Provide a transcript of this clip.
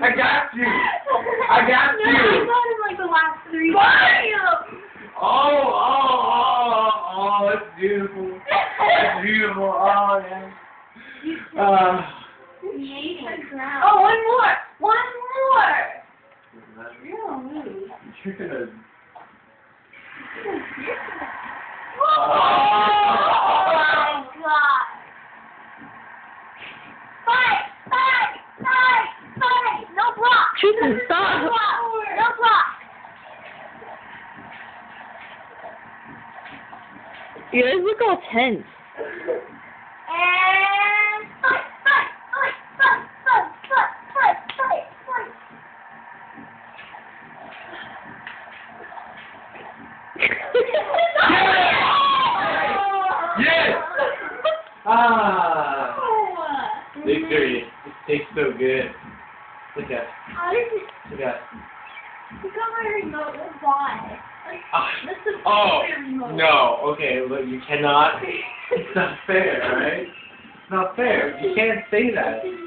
I got you. I got No, I you. got in like the last 3. Mario! Oh, that's beautiful. That's beautiful. Oh, yeah. Oh, one more! One more! You're gonna... Oh my god! Fight! Fight! Fight! Fight! No block! Tristan, stop! No block! No block! You guys look all tense. And fight! Fight! Fight! Fight! Fight! Fight! Fight! Fight! Fight! Yes! Ah! Victory. It tastes so good. Look at How did you... Look at You got my remote. Why? This is Oh, my remote. no. Okay, but you cannot. It's not fair, right? It's not fair. You can't say that.